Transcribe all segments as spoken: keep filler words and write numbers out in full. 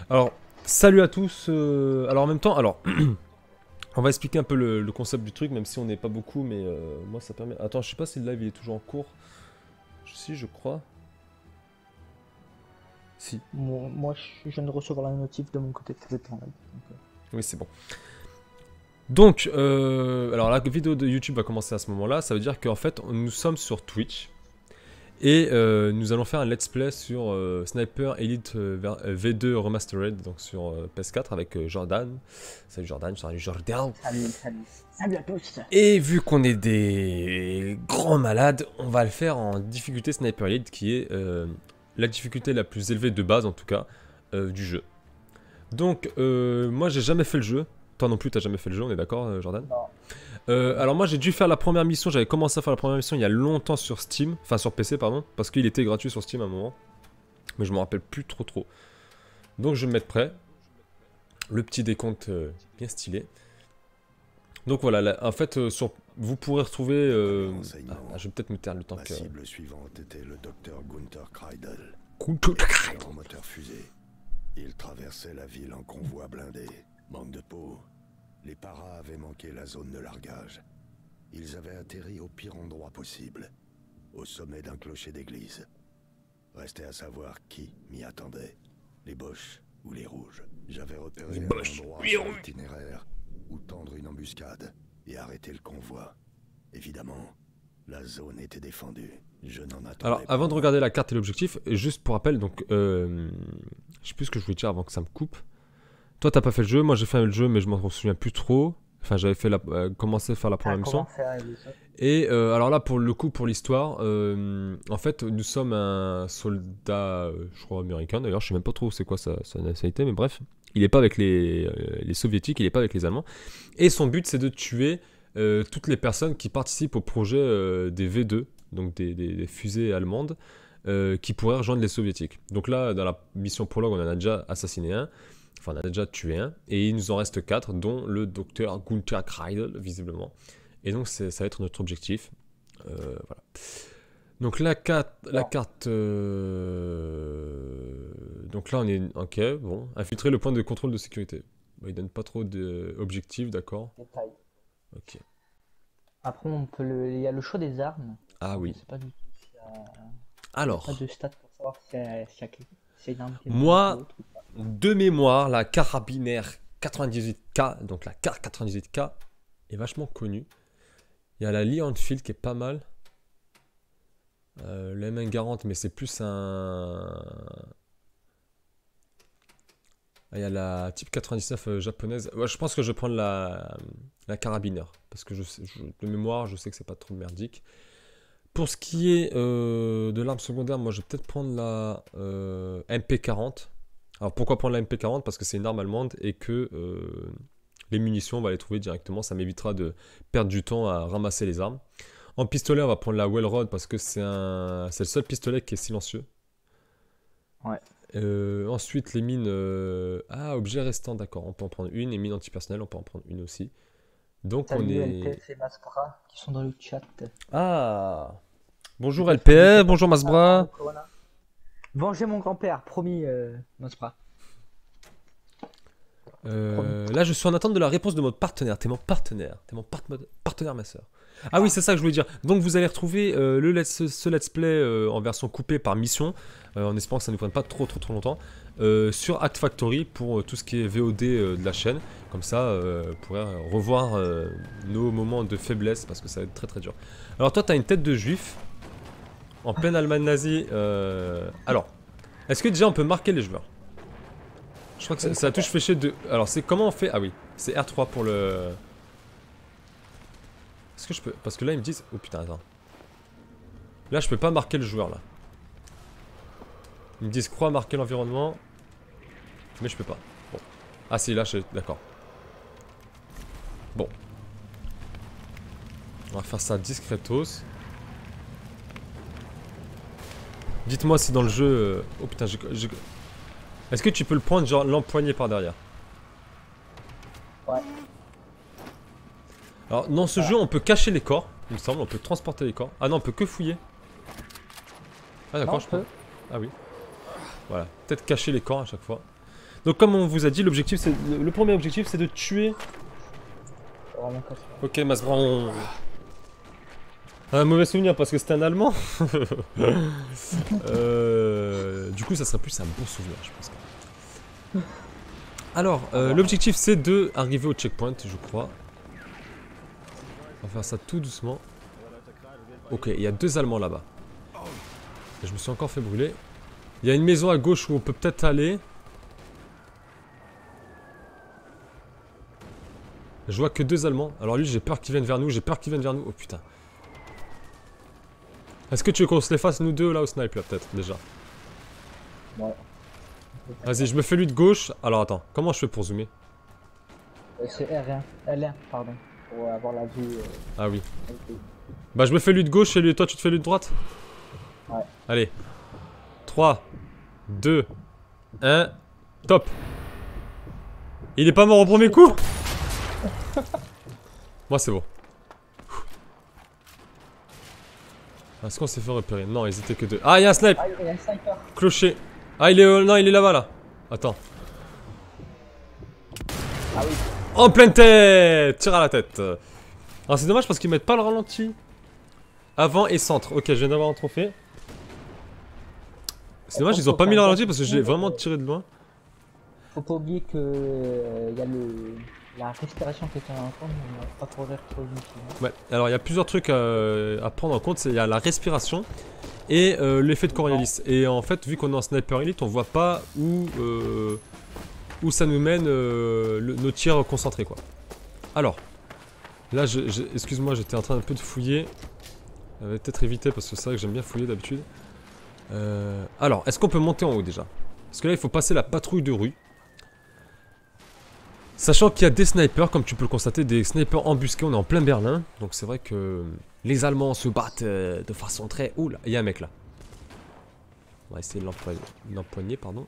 Alors, salut à tous. euh, alors en même temps, alors, on va expliquer un peu le, le concept du truc, même si on n'est pas beaucoup, mais euh, moi ça permet. Attends, je sais pas si le live il est toujours en cours. Si, je crois. Si. Moi, moi, je viens de recevoir la notif de mon côté de téléphone. Donc, euh, Oui, c'est bon. Donc, euh, alors la vidéo de YouTube va commencer à ce moment-là. Ça veut dire qu'en fait, nous sommes sur Twitch. Et euh, nous allons faire un let's play sur euh, Sniper Elite euh, V deux Remastered, donc sur euh, P S quatre avec euh, Jordan. Salut Jordan, salut Jordan. Salut, salut, salut à tous. Et vu qu'on est des grands malades, on va le faire en difficulté Sniper Elite, qui est euh, la difficulté la plus élevée de base en tout cas euh, du jeu. Donc euh, moi j'ai jamais fait le jeu. Toi non plus t'as jamais fait le jeu, on est d'accord euh, Jordan? Non. Euh, alors moi j'ai dû faire la première mission, j'avais commencé à faire la première mission il y a longtemps sur Steam, enfin sur P C pardon, parce qu'il était gratuit sur Steam à un moment, mais je me rappelle plus trop trop. Donc je vais me mettre prêt, le petit décompte euh, bien stylé. Donc voilà, là, en fait euh, sur, vous pourrez retrouver, euh... ah, je vais peut-être me taire le temps Ma que... cible suivante était le docteur Gunther Kreidel. Gunther Kreidel. En moteur fusée. Il traversait la ville en convoi blindé. Manque de peau. Les paras avaient manqué la zone de largage. Ils avaient atterri au pire endroit possible, au sommet d'un clocher d'église. Restait à savoir qui m'y attendait, les Boches ou les Rouges. J'avais repéré un endroit sur l'itinéraire où tendre une embuscade et arrêter le convoi. Évidemment, la zone était défendue. Je n'en attendais pas. Alors avant de regarder la carte et l'objectif, juste pour rappel, donc euh, je sais plus ce que je voulais dire avant que ça me coupe. Toi t'as pas fait le jeu, moi j'ai fait le jeu mais je m'en souviens plus trop. Enfin j'avais fait la, euh, commencé à faire la première mission. Et euh, alors là pour le coup pour l'histoire, euh, en fait nous sommes un soldat, euh, je crois américain d'ailleurs, je sais même pas trop c'est quoi sa, sa nationalité, mais bref, il est pas avec les, euh, les soviétiques, il est pas avec les allemands. Et son but c'est de tuer euh, toutes les personnes qui participent au projet euh, des V deux, donc des, des, des fusées allemandes, euh, qui pourraient rejoindre les soviétiques. Donc là dans la mission prologue on en a déjà assassiné un. Enfin, on a déjà tué un, et il nous en reste quatre, dont le docteur Gunther Kreidel, visiblement. Et donc, ça va être notre objectif. Euh, voilà. Donc, la carte... La carte euh... Donc là, on est... Ok, bon. Infiltrer le point de contrôle de sécurité. Bon, il donne pas trop d'objectifs, d'accord. Ok. Après, on peut le... il y a le choix des armes. Ah oui. Je sais pas du tout s'il y a... Alors. Il y a pas de stats pour savoir si y a une arme qui est moi... De mémoire, la carabinaire quatre-vingt-dix-huit K, donc la K quatre-vingt-dix-huit K, est vachement connue. Il y a la Lee Enfield qui est pas mal. Euh, la M un Garand, mais c'est plus un... Ah, il y a la Type quatre-vingt-dix-neuf euh, japonaise. Ouais, je pense que je vais prendre la, la carabinaire. Parce que je, sais, je, de mémoire, je sais que c'est pas trop merdique. Pour ce qui est euh, de l'arme secondaire, moi je vais peut-être prendre la euh, M P quarante. Alors pourquoi prendre la M P quarante? Parce que c'est une arme allemande et que euh, les munitions on va les trouver directement, ça m'évitera de perdre du temps à ramasser les armes. En pistolet on va prendre la Wellrod parce que c'est un... c'est le seul pistolet qui est silencieux. Ouais. Euh, ensuite les mines... Euh... Ah, objets restants, d'accord, on peut en prendre une, et mines antipersonnelles on peut en prendre une aussi. Donc Salut, on est... L P F et Masbra qui sont dans le chat. Ah, bonjour L P F, bonjour Masbra. Venger mon grand-père, promis, euh, Masbra. Euh, là, je suis en attente de la réponse de mon partenaire. T'es mon partenaire. T'es mon part partenaire, ma soeur. Ah oui, c'est ça que je voulais dire. Donc, vous allez retrouver euh, le let's, ce let's play euh, en version coupée par mission, euh, en espérant que ça ne nous prenne pas trop, trop, trop longtemps, euh, sur Act Factory pour euh, tout ce qui est V O D euh, de la chaîne. Comme ça, euh, vous pourrez revoir euh, nos moments de faiblesse parce que ça va être très, très dur. Alors, toi, t'as une tête de juif en pleine Allemagne nazie. Euh... Alors, est-ce que déjà on peut marquer les joueurs? Je crois que c'est la touche fléchée de... Alors c'est comment on fait? Ah oui, c'est R trois pour le... Est-ce que je peux... Parce que là ils me disent... Oh putain, attends. Là je peux pas marquer le joueur là. Ils me disent croix marquer l'environnement. Mais je peux pas. Bon. Ah si, là je... D'accord. Bon. On va faire ça discretos. Dites-moi si dans le jeu... Oh putain, j'ai... Est-ce que tu peux le prendre, genre l'empoigner par derrière? Ouais. Alors, dans ce ah. jeu, on peut cacher les corps, il me semble, on peut transporter les corps. Ah non, on peut que fouiller. Ah d'accord, je peux. Ah oui. Voilà, peut-être cacher les corps à chaque fois. Donc comme on vous a dit, l'objectif c'est le, le premier objectif c'est de tuer. Vraiment casse. Ok, Masbran. Un mauvais souvenir parce que c'était un Allemand. euh, du coup, ça serait plus un bon souvenir, je pense. Alors, euh, l'objectif c'est de arriver au checkpoint, je crois. On va faire ça tout doucement. Ok, il y a deux Allemands là-bas. Je me suis encore fait brûler. Il y a une maison à gauche où on peut peut-être aller. Je vois que deux Allemands. Alors lui, j'ai peur qu'ils viennent vers nous. J'ai peur qu'ils viennent vers nous. Oh putain. Est-ce que tu veux qu'on se les fasse nous deux là au snipe là peut-être déjà? Ouais. Vas-y, je me fais lui de gauche. Alors attends, comment je fais pour zoomer? Euh, C'est R un. L un, pardon. Pour avoir la vue. Euh... Ah oui. Okay. Bah je me fais lui de gauche et lui, toi tu te fais lui de droite? Ouais. Allez. trois, deux, un, top. Il est pas mort au premier coup? Moi c'est bon. Est-ce qu'on s'est fait repérer? Non, ils étaient que deux. Ah, il y a un snipe! Ah, il y a un sniper. Clocher. Ah, il est... Euh, non, il est là-bas, là. Attends. Ah oui. En pleine tête! Tire à la tête. Alors, c'est dommage parce qu'ils mettent pas le ralenti. Avant et centre. Ok, je viens d'avoir un trophée. C'est dommage, ils ont pas mis le ralenti parce que j'ai vraiment tiré de loin. Faut pas oublier que euh, y a le... la respiration qui est en compte, mais on n'a pas trop l'air trop vite. Ouais, alors il y a plusieurs trucs à, à prendre en compte. Il y a la respiration et euh, l'effet de Coriolis. Et en fait, vu qu'on est en sniper elite, on voit pas où, euh, où ça nous mène euh, le, nos tirs concentrés, quoi. Alors, là, je, je, excuse-moi, j'étais en train un peu de fouiller. J'avais peut-être évité parce que c'est vrai que j'aime bien fouiller d'habitude. Euh, alors, est-ce qu'on peut monter en haut déjà? Parce que là, il faut passer la patrouille de rue. Sachant qu'il y a des snipers, comme tu peux le constater, des snipers embusqués, on est en plein Berlin. Donc c'est vrai que les Allemands se battent euh, de façon très... Ouh là, il y a un mec là. On va essayer de l'empoigner, pardon.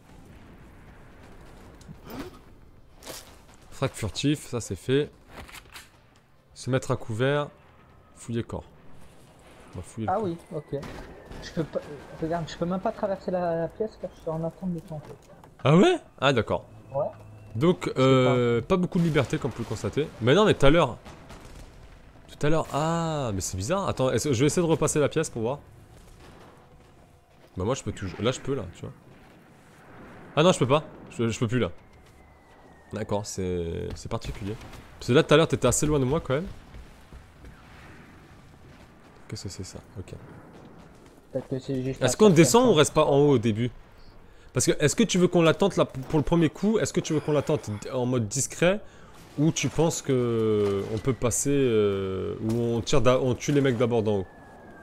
Frac furtif, ça c'est fait. Se mettre à couvert. Fouiller corps. On va fouiller Ah le oui, ok. Je peux pas... Regarde, je peux même pas traverser la, la pièce car je suis en attente de temps. Ah ouais? Ah d'accord. Ouais. Donc, euh, pas. pas beaucoup de liberté comme vous le constatez. Mais non, mais tout à l'heure. Tout à l'heure. Ah, mais c'est bizarre. Attends, est-ce que je vais essayer de repasser la pièce pour voir. Bah, moi je peux toujours. Là, je peux, là, tu vois. Ah non, je peux pas. Je, je peux plus là. D'accord, c'est c'est particulier. Parce que là, tout à l'heure, t'étais assez loin de moi quand même. Qu'est-ce que c'est ça? Ok. Est-ce qu'on descend ou on reste pas en haut au début? Parce que, est-ce que tu veux qu'on l'attente là pour le premier coup? Est-ce que tu veux qu'on l'attente en mode discret? Ou tu penses que on peut passer... Euh, ou on, tire on tue les mecs d'abord d'en haut?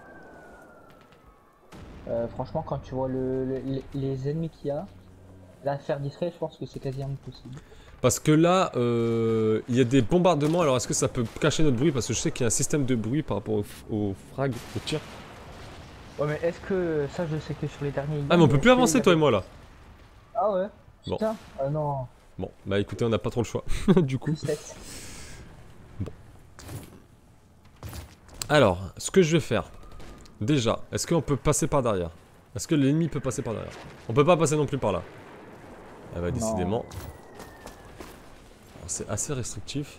euh, Franchement, quand tu vois le, le, les, les ennemis qu'il y a, là, faire discret, je pense que c'est quasiment impossible. Parce que là, euh, il y a des bombardements. Alors, est-ce que ça peut cacher notre bruit? Parce que je sais qu'il y a un système de bruit par rapport au, au frag, au tir. Ouais, mais est-ce que... Ça, je sais que sur les derniers... Ah, mais on peut plus avancer, toi et moi, là. Ah ouais? Bon. Putain, ah non. Bon, bah écoutez, on n'a pas trop le choix, du coup. Bon. Alors, ce que je vais faire, déjà, est-ce qu'on peut passer par derrière? Est-ce que l'ennemi peut passer par derrière? On peut pas passer non plus par là. Ah bah décidément. C'est assez restrictif.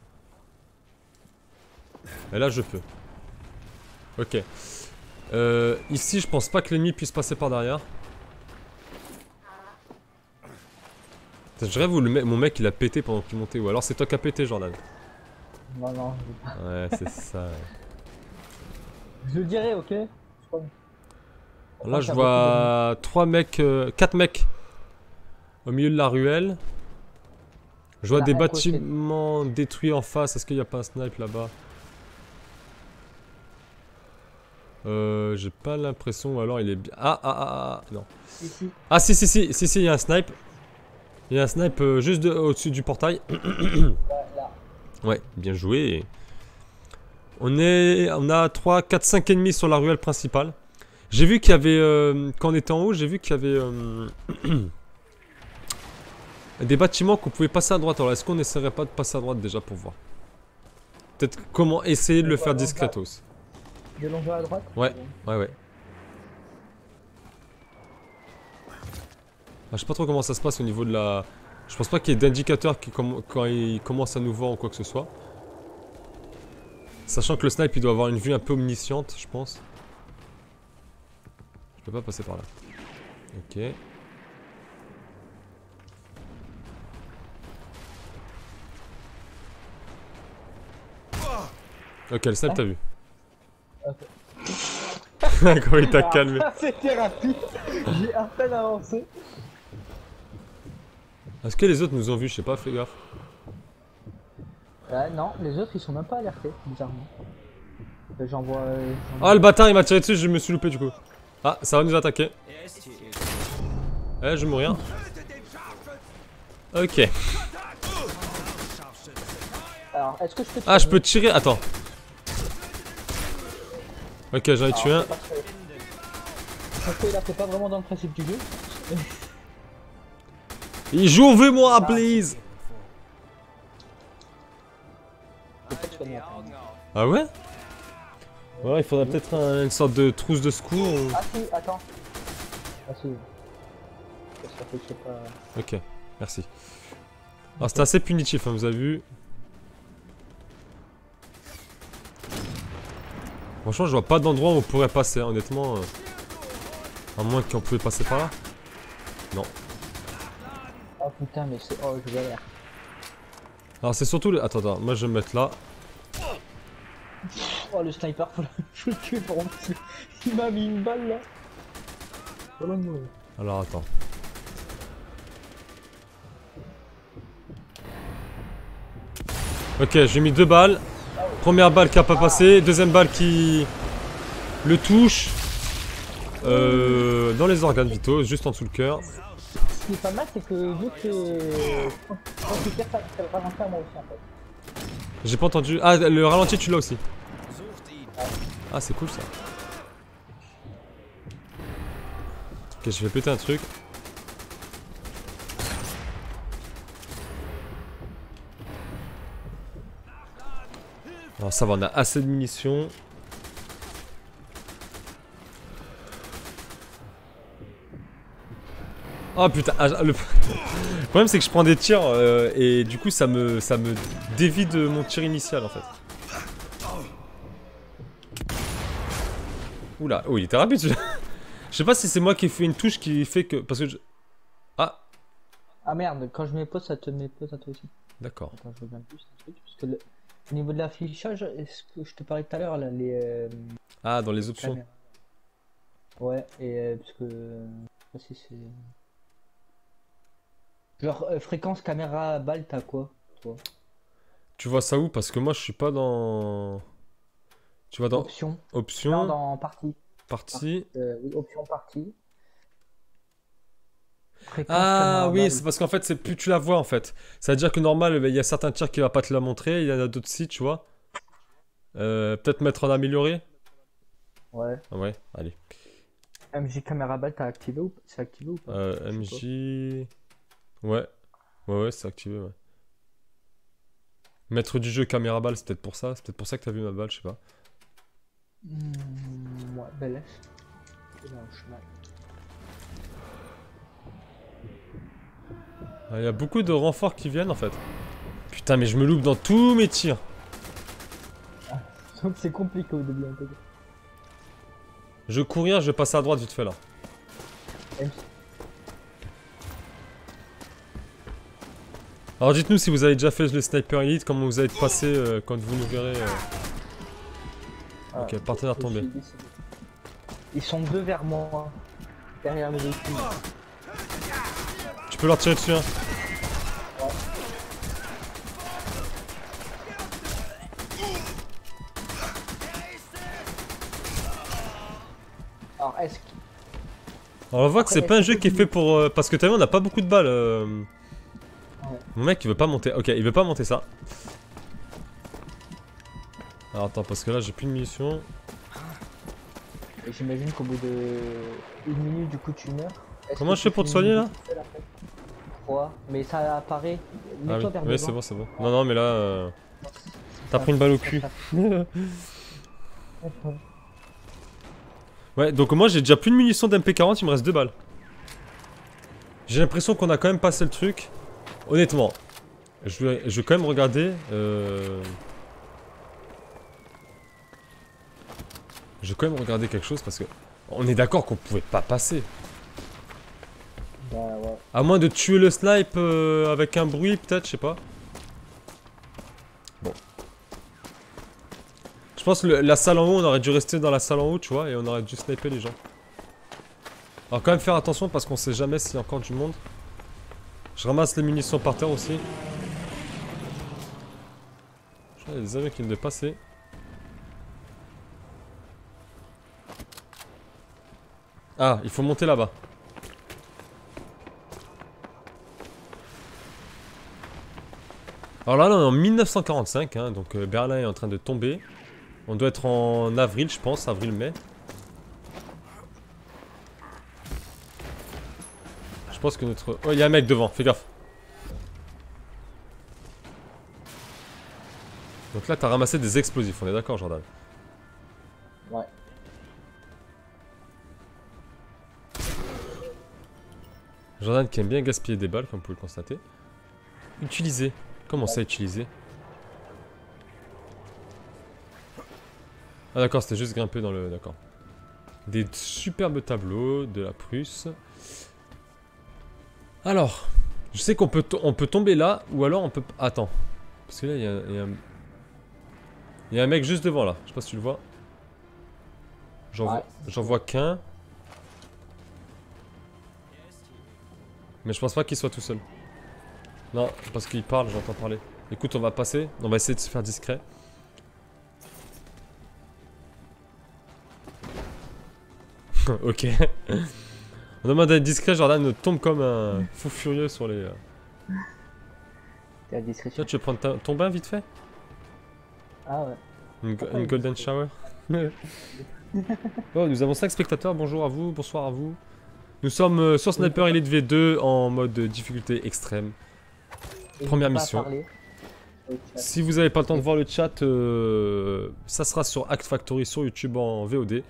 Et là, je peux. Ok. Euh, ici, je pense pas que l'ennemi puisse passer par derrière. Je rêve où le me mon mec il a pété pendant qu'il montait, ou alors c'est toi qui as pété, Jordan. Non, non. Ouais, c'est ça. Je le dirai, ok. Là, je vois trois mecs, euh, quatre mecs au milieu de la ruelle. Je vois des bâtiments détruits en face. Est-ce qu'il n'y a pas un snipe là-bas? Euh, j'ai pas l'impression, ou alors il est bien. Ah, ah, ah, ah, non. Ici. Ah, si, si, si, si, si, il y a un snipe. Il y a un snipe euh, juste au-dessus du portail. Ouais, bien joué. On est, on a trois, quatre, cinq ennemis sur la ruelle principale. J'ai vu qu'il y avait, euh, quand on était en haut, j'ai vu qu'il y avait euh, des bâtiments qu'on pouvait passer à droite. Alors est-ce qu'on n'essaierait pas de passer à droite déjà pour voir? Peut-être comment essayer de le faire discretos. De longueur à droite? Ouais, ouais, ouais. Ah, je sais pas trop comment ça se passe au niveau de la, Je pense pas qu'il y ait d'indicateur qui comm quand il commence à nous voir ou quoi que ce soit. Sachant que le snipe il doit avoir une vue un peu omnisciente, je pense. Je peux pas passer par là. Ok. Ok, le snipe t'a vu. Ok. Comment il t'a calmé. C'était rapide, j'ai à peine avancé. Est-ce que les autres nous ont vus? Je sais pas, fais gaffe. Ouais, non, les autres ils sont même pas alertés, bizarrement. J'en vois. Euh, Ah, le bâtard il m'a tiré dessus, je me suis loupé du coup. Ah, ça va nous attaquer. Eh, je vais mourir. Ok. Alors, est-ce que je peux. Ah, je peux tirer. Attends. Ok, j'en ai tué un. Parce que là, c'est pas vraiment dans le principe du jeu. Il joue vu moi, please. Ah ouais? Ouais, il faudrait peut-être un, une sorte de trousse de secours. Ou... Ah si, attends. Ah si. Parce que je sais pas. Ok, merci. Alors c'était assez punitif, hein, vous avez vu. Franchement, je vois pas d'endroit où on pourrait passer, hein, honnêtement. Euh... À moins qu'on pouvait passer par là. Non. Oh putain, mais c'est. Oh, je galère. Alors c'est surtout le... Attends, attends, moi je vais me mettre là. Oh, le sniper, faut le, faut le tuer pour moi. Il m'a mis une balle là. Voilà, mourir. Alors attends. Ok, j'ai mis deux balles. Première balle qui a pas passé, deuxième balle qui le touche. Euh, dans les organes vitaux, juste en dessous le cœur. Ce qui est pas mal, c'est que vu que quand tu tires, ça ça le ralentit à moi aussi en fait. J'ai pas entendu. Ah, le ralenti, tu l'as aussi. Ah, c'est cool ça. Ok, je vais péter un truc. Alors ça va, on a assez de munitions. Oh putain, ah, le... le problème c'est que je prends des tirs euh, et du coup ça me, ça me dévie de mon tir initial en fait. Oula, oh il était rapide celui-là. Je sais pas si c'est moi qui ai fait une touche qui fait que... Parce que je... Ah. Ah merde, quand je mets pause, ça te met pause à toi aussi. D'accord. Attends, je reviens plus un truc, parce que le... au niveau de l'affichage, est-ce que je te parlais tout à l'heure là, les... Euh... Ah, dans les options. Caméras. Ouais, et euh, parce que... Je sais pas si c'est... Genre, euh, fréquence caméra balle, t'as quoi, toi? Tu vois ça où? Parce que moi je suis pas dans... Tu vois dans... Option. Option. Non, dans partie. Partie. Euh, oui, option partie. Fréquence, Ah caméra, oui, balle. c'est parce qu'en fait c'est plus tu la vois en fait. Ça veut dire que normal, il y a certains tirs qui va pas te la montrer, il y en a d'autres si, tu vois. Euh, peut-être mettre en amélioré. Ouais. Ah ouais, allez. M J caméra balle, t'as activé ou c'est activé ou pas? Euh, M J... Ouais. Ouais, ouais, c'est activé, ouais. Maître du jeu caméra balle, c'est peut-être pour ça. C'est peut-être pour ça que t'as vu ma balle, je sais pas. Mmh, ouais, belle laisse. C'est dans le chemin. Il ah, y a beaucoup de renforts qui viennent en fait. Putain, mais je me loupe dans tous mes tirs. Donc c'est compliqué au début un peu. Je cours rien, je passe à droite vite fait là. M Alors dites-nous si vous avez déjà fait le Sniper Elite, comment vous allez passer euh, quand vous nous verrez. Euh... Ah, ok, partenaire tombé. Ils sont deux vers moi, derrière le véhicule. Tu peux leur tirer dessus, hein. Ouais. Alors est-ce que... Alors on voit que c'est pas un jeu qui est fait que... pour... Euh, parce que t'as vu, on a pas beaucoup de balles. Euh... Ouais. Mon mec il veut pas monter. Ok, il veut pas monter ça. Alors attends, parce que là j'ai plus de munitions. J'imagine qu'au bout de une minute du coup tu meurs. Comment je fais pour te soigner là? trois, mais ça apparaît. Ah oui, vers oui c'est bon, c'est bon. Non, non, mais là... Euh... T'as pris une balle au cul. Ouais, donc moi j'ai déjà plus de munitions d'M P quarante, il me reste deux balles. J'ai l'impression qu'on a quand même passé le truc. honnêtement, je vais, je vais quand même regarder. Euh... Je vais quand même regarder quelque chose parce que on est d'accord qu'on pouvait pas passer. Bah ouais. À moins de tuer le snipe euh, avec un bruit, peut-être, je sais pas. Bon. Je pense que le, la salle en haut, on aurait dû rester dans la salle en haut, tu vois, et on aurait dû sniper les gens. Alors quand même faire attention parce qu'on sait jamais s'il y a encore du monde. Je ramasse les munitions par terre aussi. Je crois qu'il y a des avions qui viennent de passer. Ah, il faut monter là-bas. Alors là, on est en mille neuf cent quarante-cinq, hein, donc euh, Berlin est en train de tomber. On doit être en avril, je pense, avril-mai. Je pense que notre... Oh, il y a un mec devant, fais gaffe. Donc là, t'as ramassé des explosifs, on est d'accord, Jordan? Ouais. Jordan qui aime bien gaspiller des balles, comme vous pouvez le constater. Utiliser. Comment ça, utiliser? Ah d'accord, c'était juste grimper dans le... D'accord. Des superbes tableaux de la Prusse. Alors, je sais qu'on peut, on peut tomber là, ou alors on peut... Attends. Parce que là, il y a, il y a un... Il y a un mec juste devant là, je sais pas si tu le vois. J'en Ouais. vois, j'en vois qu'un. Mais je pense pas qu'il soit tout seul. Non, parce qu'il parle, j'entends parler. Écoute, on va passer, on va essayer de se faire discret. Ok. On demande d'être discret, Jordan tombe comme un fou furieux sur les... euh. T'es à discrétion. Tiens, tu veux prendre ta- ton bain vite fait? Ah ouais. Une, go- Pourquoi une il golden dit shower. Oh, nous avons cinq spectateurs, bonjour à vous, bonsoir à vous. Nous sommes euh, sur Sniper Elite V deux en mode difficulté extrême. Et Première n'hésitez pas à mission. parler au chat. Si vous n'avez pas le temps de voir le chat, euh, ça sera sur Act Factory sur YouTube en V O D.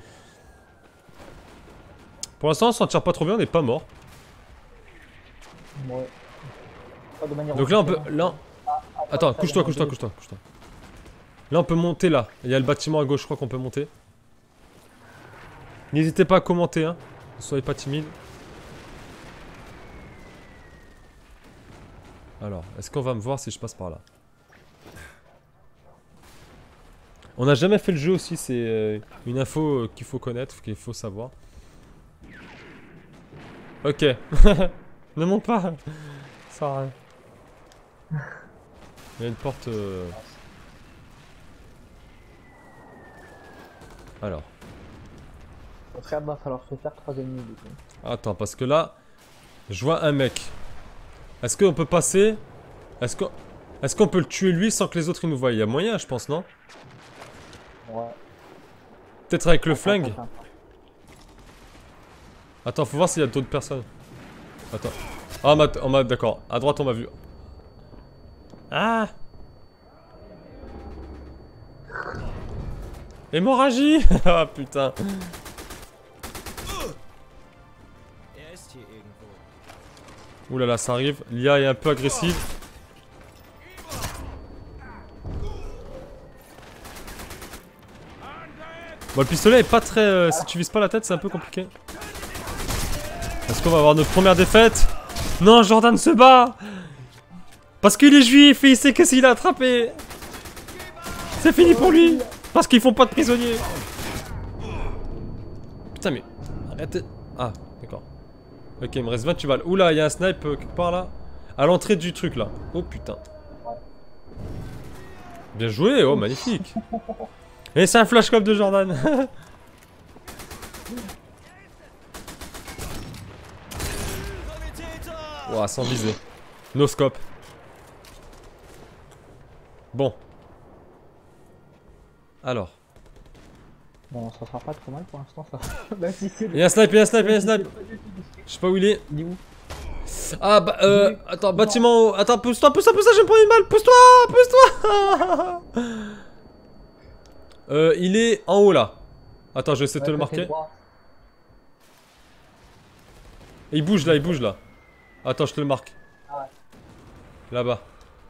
Pour l'instant, on s'en tire pas trop bien, on n'est pas mort. Ouais. Pas de manière Donc là, on peut. officielle, Là, hein. Ah, attends, ça, couche-toi, il y a couche-toi, un couche-toi, couche-toi. Là, on peut monter là. Il y a le bâtiment à gauche, je crois qu'on peut monter. N'hésitez pas à commenter, hein. Ne soyez pas timide. Alors, est-ce qu'on va me voir si je passe par là? On n'a jamais fait le jeu aussi, c'est euh, une info euh, qu'il faut connaître, qu'il faut savoir. Ok. Ne monte pas. Ça sert à rien. Il y a une porte... euh, Alors. Au frère, va falloir se faire trois ennemis du coup. Attends, parce que là, je vois un mec. Est-ce qu'on peut passer? Est-ce qu'on est-ce qu'on peut le tuer lui sans que les autres ils nous voient? Il y a moyen, je pense, non? Ouais. Peut-être avec le Attends, flingue? attends. Attends, faut voir s'il y a d'autres personnes. Attends. Ah, on m'a- on m'a... D'accord. À droite, on m'a vu. Ah! Hémorragie! Ah, putain. Ouh là là, ça arrive. L'I A est un peu agressive. Bon, le pistolet est pas très... euh, si tu vises pas la tête, c'est un peu compliqué. Est-ce qu'on va avoir notre première défaite? Non, Jordan se bat! Parce qu'il est juif et il sait que s'il a attrapé... C'est fini pour lui! Parce qu'ils font pas de prisonniers! Putain, mais... Arrêtez... Ah, d'accord. Ok, il me reste vingt-huit balles. Oula, il y a un snipe euh, quelque part là. À l'entrée du truc là. Oh putain. Bien joué, oh magnifique. Et c'est un flashcope de Jordan. Ouah, sans viser. No scope. Bon. Alors. Bon, ça sera pas trop mal pour l'instant, ça. Bah, si, c'est Il y a un snipe, il y a un snipe, il y a un snipe. Je sais pas où il est. Il est où? Ah bah euh... Attends, bâtiment haut. Attends, pousse-toi, pousse-toi, pousse-toi, je vais me prendre une balle. Pousse-toi, pousse-toi. Euh, il est en haut là. Attends, je vais essayer de te le marquer. Il bouge là, il bouge là. Attends, je te le marque. Ah ouais. Là-bas.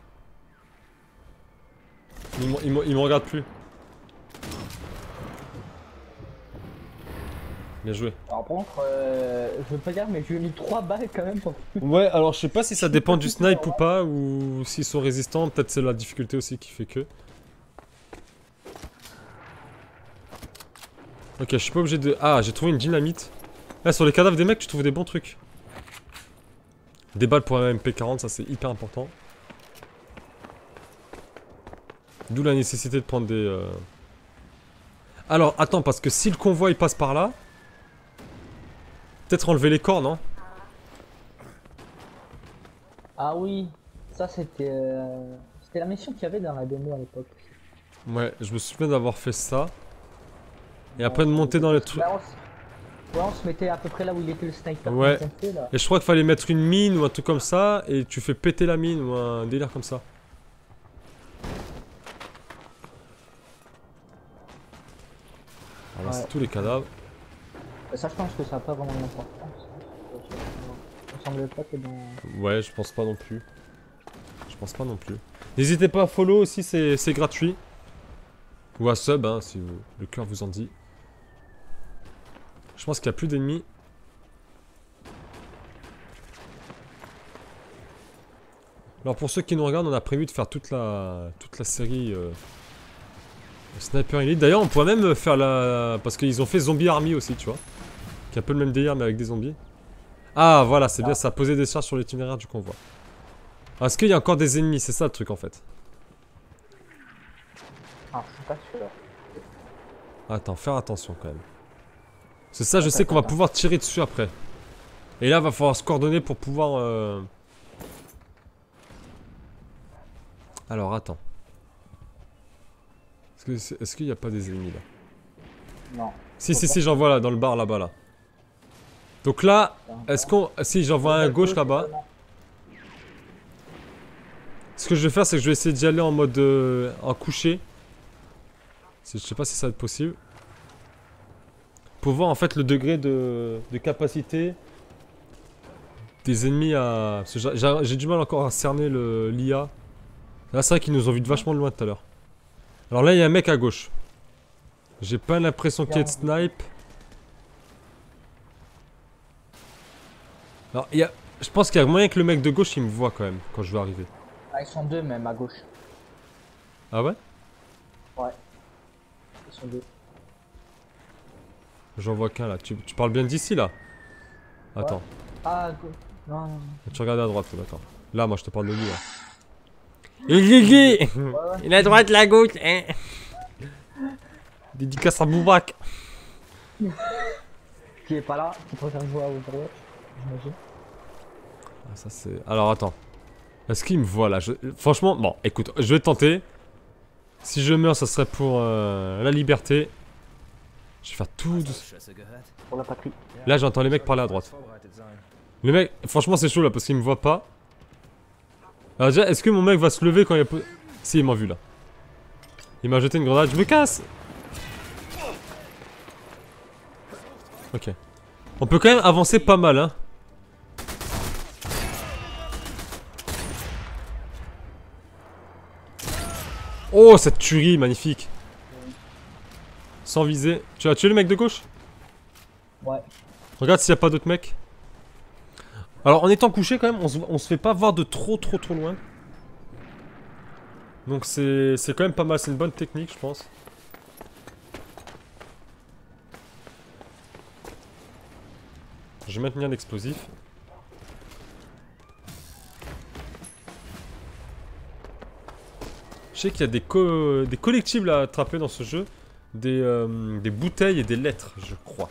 Il me, il me- il me regarde plus. Bien joué. Alors, par contre, euh, je veux pas dire, mais je lui ai mis trois balles quand même pour. Ouais, alors je sais pas si ça dépend du snipe ou pas, ou s'ils sont résistants, peut-être c'est la difficulté aussi qui fait que. Ok, je suis pas obligé de... Ah, j'ai trouvé une dynamite. Là, sur les cadavres des mecs, tu trouves des bons trucs. Des balles pour un M P quarante, ça c'est hyper important. D'où la nécessité de prendre des... Euh... Alors, attends, parce que si le convoi il passe par là... Peut-être enlever les corps, non? Ah oui, ça c'était. Euh... C'était la mission qu'il y avait dans la démo à l'époque. Ouais, je me souviens d'avoir fait ça. Et après de monter dans les trucs. Ouais, on, s- ouais, on se mettait à peu près là où il était le sniper. Ouais. qu'on fait, là. Et je crois qu'il fallait mettre une mine ou un truc comme ça, et tu fais péter la mine ou un délire comme ça. Alors Ouais. c'est tous les cadavres. Ça, je pense que ça n'a pas vraiment d'importance. Il me semble pas que dans. Ouais, je pense pas non plus. Je pense pas non plus. N'hésitez pas à follow aussi, c'est c'est gratuit. Ou à sub, hein, si vous- le cœur vous en dit. Je pense qu'il n'y a plus d'ennemis. Alors pour ceux qui nous regardent, on a prévu de faire toute la, toute la série euh, Sniper Elite. D'ailleurs, on pourrait même faire la... Parce qu'ils ont fait Zombie Army aussi, tu vois. Qui est un peu le même délire, mais avec des zombies. Ah, voilà, c'est bien, ça a posé des charges sur l'itinéraire du convoi. Est-ce qu'il y a encore des ennemis? C'est ça le truc, en fait. Ah, je suis pas sûr. Attends, faire attention, quand même. C'est ça, je sais qu'on va pouvoir tirer dessus après. Et là, va falloir se coordonner pour pouvoir... Euh... Alors, attends. Est-ce que est-ce qu'il n'y a pas des ennemis, là? Non. Si, si, si, j'en vois là, dans le bar là-bas, là. Donc là, est-ce qu'on... Si, j'en vois un à gauche là-bas. Ce que je vais faire, c'est que je vais essayer d'y aller en mode... Euh, en couché. Je sais pas si ça va être possible. Pour voir en fait le degré de, de capacité des ennemis à... parce que j'ai- J'ai du mal encore à cerner le l'I A. Là, c'est vrai qu'ils nous ont vu de vachement de loin tout à l'heure. Alors là, il y a un mec à gauche. J'ai pas l'impression qu'il y ait de snipe. Alors, il y a... je pense qu'il y a moyen que le mec de gauche, il me voit quand même, quand je vais arriver. Ah, ils sont deux même à gauche. Ah ouais? Ouais. Ils sont deux. J'en vois qu'un là. Tu, tu parles bien d'ici là? Attends. Ah, à gauche. Non, non, non. Tu regardes à droite, d'accord. Là, moi, je te parle de lui là. Il Ouais, ouais. Il est à droite, la gauche, hein. Dédicace à Boubac. Qui est pas là, qui préfère jouer à Overwatch, j'imagine. Ah, ça c'est... Alors attends. Est-ce qu'il me voit là? Je... Franchement, bon, écoute, je vais tenter. Si je meurs, ça serait pour euh, la liberté. Je vais faire tout douce. Pour la patrie. Là, j'entends les mecs parler à droite. Les mecs, franchement, c'est chaud là parce qu'ils me voient pas. Alors déjà, est-ce que mon mec va se lever quand il y a... Si, il m'a vu là. Il m'a jeté une grenade, je me casse. Ok. On peut quand même avancer pas mal, hein. Oh, cette tuerie, magnifique. Sans viser. Tu as tué le mec de gauche? Ouais. Regarde s'il n'y a pas d'autres mecs. Alors, en étant couché quand même, on se, on se fait pas voir de trop trop trop loin. Donc c'est quand même pas mal, c'est une bonne technique, je pense. Je vais maintenir l'explosif. Je sais qu'il y a des, co des collectibles à attraper dans ce jeu. Des, euh, des bouteilles et des lettres, je crois.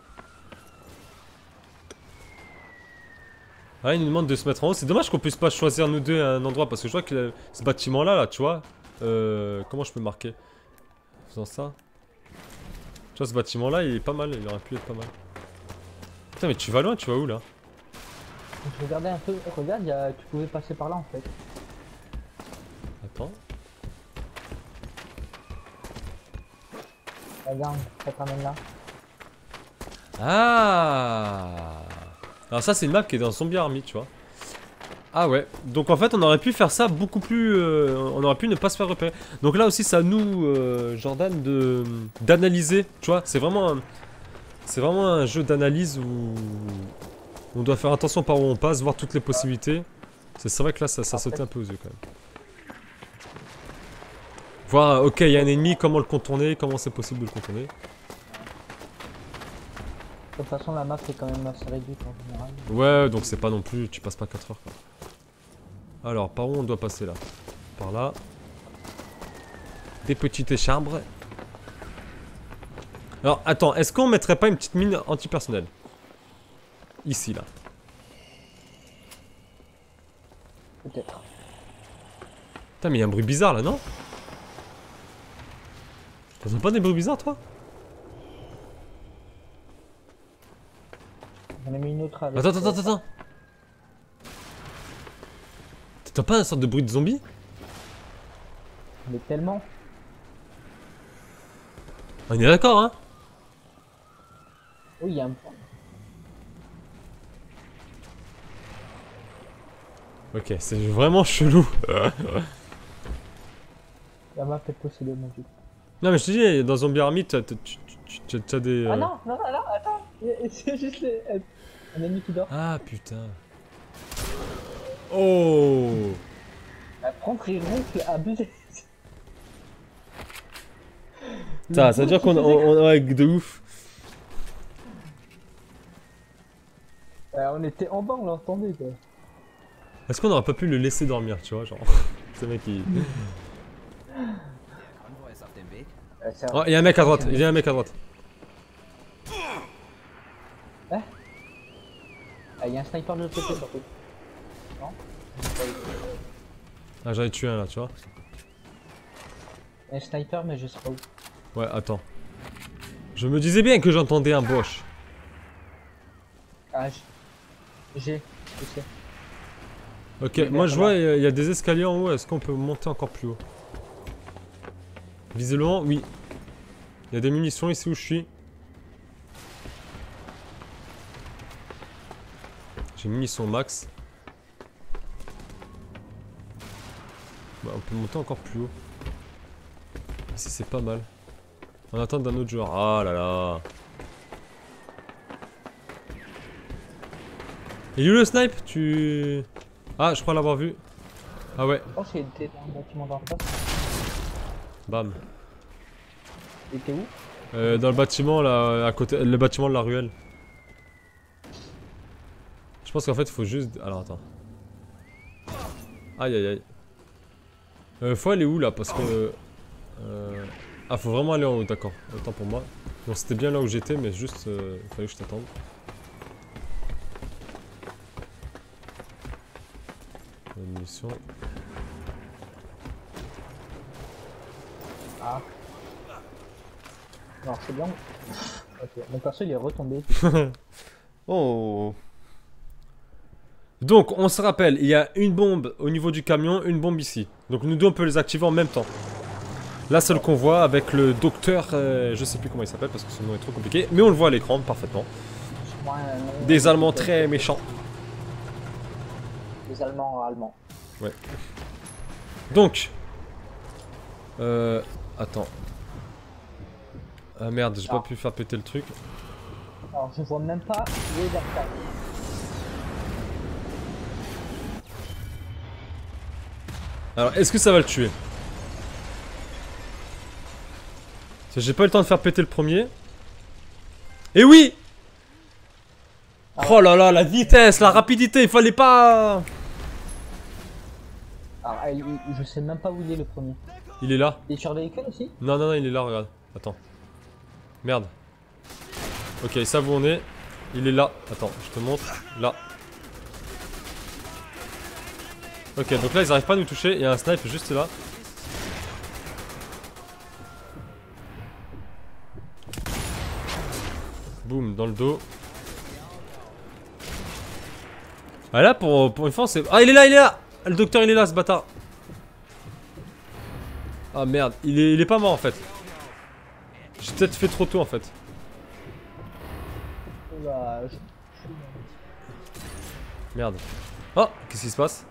Ah, il nous demande de se mettre en haut. C'est dommage qu'on puisse pas choisir nous deux un endroit. Parce que je vois que le, ce bâtiment là, là, tu vois. Euh, comment je peux marquer? En faisant ça. Tu vois, ce bâtiment là, il est pas mal. Il aurait pu être pas mal. Putain, mais tu vas loin, tu vas où là? Je regardais un peu, regarde, y a... tu pouvais passer par là en fait. Attends. Regarde, ça t'amène là. Ah. Alors ça, c'est une map qui est dans Zombie Army, tu vois. Ah ouais, donc en fait on aurait pu faire ça beaucoup plus... Euh, on aurait pu ne pas se faire repérer. Donc là aussi c'est à nous, euh, Jordan, de d'analyser, tu vois, c'est vraiment un... C'est vraiment un jeu d'analyse où... On doit faire attention par où on passe, voir toutes les possibilités. C'est vrai que là ça, ça sautait un peu aux yeux quand même. Voir, ok, il y a un ennemi, comment le contourner, comment c'est possible de le contourner. De toute façon, la map est quand même assez réduite en général. Ouais, donc c'est pas non plus, tu passes pas quatre heures quoi. Alors, par où on doit passer là? Par là. Des petites écharbres. Alors, attends, est-ce qu'on mettrait pas une petite mine antipersonnelle? Ici, là. Peut-être. Putain, mais il y a un bruit bizarre là, non? T'entends pas des bruits bizarres, toi? J'en ai mis une autre avec... Attends, attends, attends, attends. T'as pas une sorte de bruit de zombie? Mais tellement. On est d'accord, hein? Oui, il y a un point. Ok, c'est vraiment chelou. La map est possédée, mon dieu. Non, mais je te dis, dans Zombie Army, t'as des... Euh... Ah non, non, non, non, attends. C'est juste les... un ennemi qui dort. Ah, putain. Oh! Ah, prends il ronfle, abusé. Putain, ça veut dire qu'on on, on, ouais, de ouf. Euh, on était en bas, on l'entendait quoi. Est-ce qu'on aurait pas pu le laisser dormir, tu vois, genre... Ce mec il... Euh, Oh, il y a un mec à droite, il y a un mec à droite. Ah, il y a un sniper de l'autre côté surtout. Non? Ah, j'en ai tué un là, tu vois. Il y a un sniper, mais je sais pas où. Ouais, attends. Je me disais bien que j'entendais un Bosch. Ah, j'ai. Je sais. Ok, moi je vois, il y, y a des escaliers en haut, est-ce qu'on peut monter encore plus haut? Visiblement, oui. Il y a des munitions ici où je suis. J'ai munitions max. Bah, on peut monter encore plus haut. Ici c'est pas mal. En attente d'un autre joueur. Ah là là. Et où le snipe? Tu... Ah, je crois l'avoir vu. Ah ouais. Je pense qu'il était dans le bâtiment d'en face. Bam. Il était où? Euh, dans le bâtiment là, à côté, le bâtiment de la ruelle. Je pense qu'en fait il faut juste... Alors attends. Aïe aïe aïe. Euh, faut aller où là? Parce que... Euh... Ah, faut vraiment aller en haut, d'accord. Autant pour moi. Bon, c'était bien là où j'étais, mais juste... Euh, il fallait que je t'attende. Une munition. Ah. Non, c'est bien. Ok, mon perso il est retombé. Oh. Donc, on se rappelle, il y a une bombe au niveau du camion, une bombe ici. Donc, nous deux, on peut les activer en même temps. Là, c'est le convoi avec le docteur, euh, je sais plus comment il s'appelle parce que son nom est trop compliqué, mais on le voit à l'écran parfaitement. Des Allemands très méchants. Des Allemands allemands. Ouais. Donc. Euh. Attends. Ah merde, j'ai pas pu faire péter le truc. Alors, je vois même pas où est l'attaque. Alors, est-ce que ça va le tuer? J'ai pas eu le temps de faire péter le premier. Et oui! Oh là là, la vitesse, la rapidité, il fallait pas... Alors, il, il, je sais même pas où il est le premier. Il est là. Il est sur le véhicule aussi? Non, non, non, il est là, regarde. Attends. Merde. Ok, ils savent où on est. Il est là. Attends, je te montre. Là. Ok, donc là, ils arrivent pas à nous toucher. Il y a un snipe juste là. Boum, dans le dos. Ah là, pour, pour une fois, c'est... Ah, il est là, il est là! Le docteur, il est là, ce bâtard. Ah merde, il est, il est pas mort en fait. J'ai peut-être fait trop tôt en fait. Oula, je... Merde. Oh, qu'est-ce qui se passe?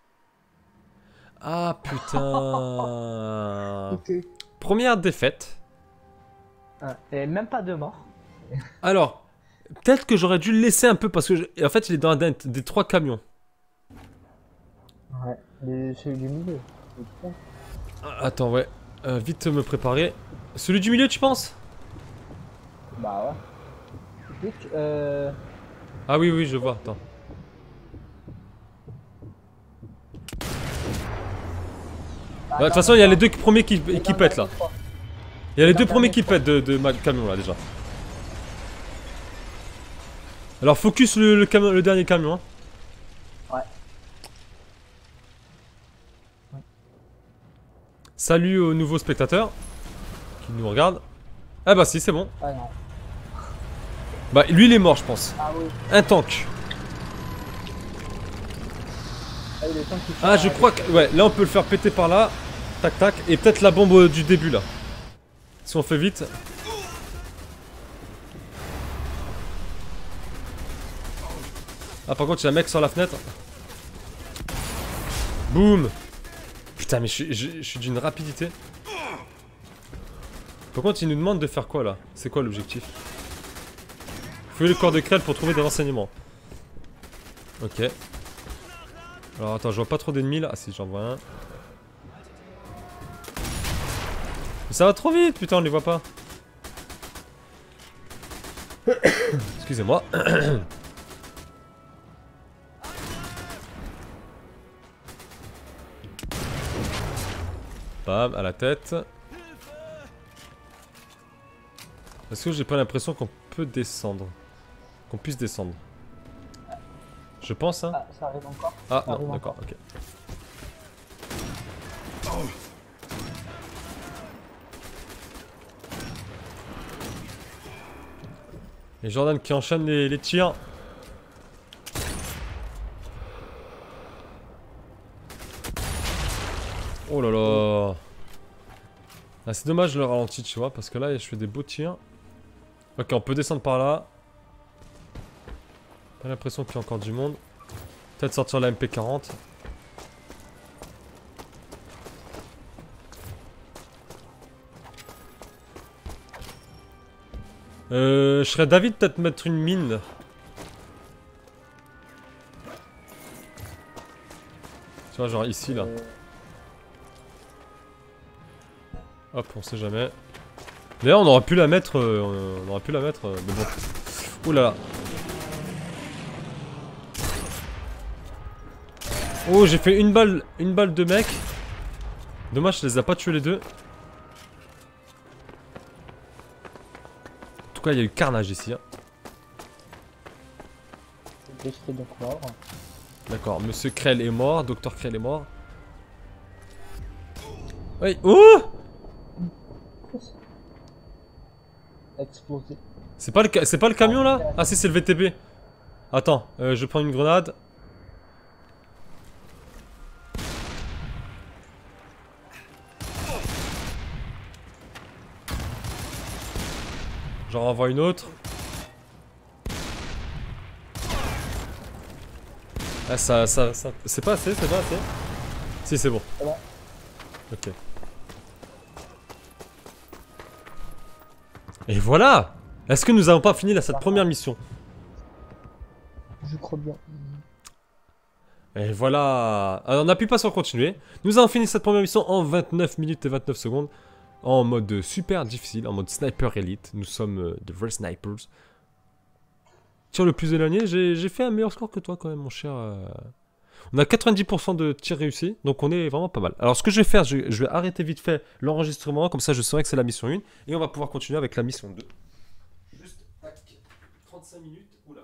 Ah putain. Ok. Première défaite. Ah, et même pas de mort. Alors, peut-être que j'aurais dû le laisser un peu parce que, je... en fait, il est dans un des, des trois camions. Ouais, mais celui du milieu. Ah, attends, ouais. Euh, vite me préparer. Celui du milieu, tu penses? Bah ouais. Vite, euh... Ah oui, oui, je vois. Attends. De toute façon, il y a les deux premiers qui, qui pètent là. Il y a les deux premiers qui pètent de, de ma camion là déjà. Alors focus le, le, camion, le dernier camion. Hein. Ouais. Salut aux nouveaux spectateurs qui nous regardent. Ah bah si, c'est bon. Ah non. Bah lui il est mort je pense. Ah oui. Un tank. Ah, oui, le temps qu'il Ah fait, je euh, crois que... Ouais, là on peut le faire péter par là. Tac tac. Et peut-être la bombe du début là. Si on fait vite. Ah par contre il y a un mec sur la fenêtre. Boum. Putain mais je, suis- je, je suis d'une rapidité. Par contre il nous demande de faire quoi là? C'est quoi l'objectif? Fouiller le corps de Krell pour trouver des renseignements. Ok. Alors attends, je vois pas trop d'ennemis là. Ah si, j'en vois un. Mais ça va trop vite, putain, on les voit pas. Excusez-moi. Bam, à la tête. Est-ce que j'ai pas l'impression qu'on peut descendre? Qu'on puisse descendre? Je pense, hein. Ah, ça arrive encore. Ah ça arrive non, d'accord, encore. ok. Et Jordan qui enchaîne les, les tirs. Oh là là. Ah, c'est dommage le ralenti, tu vois, parce que là je fais des beaux tirs. Ok, on peut descendre par là. Pas l'impression qu'il y a encore du monde. Peut-être sortir la M P quarante. Euh, je serais David peut-être mettre une mine. Tu vois, genre ici là. Euh, Hop, on sait jamais. D'ailleurs, on aurait pu la mettre. Euh, on aurait pu la mettre. Euh, mais bon. Ouh là là. Oh, j'ai fait une balle, une balle de mec. Dommage, je les ai pas tués les deux. En tout cas, il y a eu carnage ici. Hein. je serai donc mort. D'accord, Monsieur Krell est mort, Docteur Krell est mort. Oui. Oh! Explosé. C'est pas le ca- c'est pas le camion là? Ah si, c'est le V T B. Attends, euh, je prends une grenade. J'en renvoie une autre. Ah ça, ça, ça... C'est pas assez, c'est pas assez. Si, c'est bon. C'est bon. Ok. Et voilà! Est-ce que nous avons pas fini là, cette première mission? Je crois bien. Et voilà! Alors, on n'appuie pas sur continuer. Nous avons fini cette première mission en vingt-neuf minutes et vingt-neuf secondes. En mode super difficile, en mode sniper élite. Nous sommes euh, de vrais snipers. Tir le plus éloigné, j'ai fait un meilleur score que toi quand même, mon cher. Euh... On a quatre-vingt-dix pour cent de tirs réussis, donc on est vraiment pas mal. Alors ce que je vais faire, je, je vais arrêter vite fait l'enregistrement, comme ça je saurai que c'est la mission un, et on va pouvoir continuer avec la mission deux. Juste, tac, trente-cinq minutes. Oula.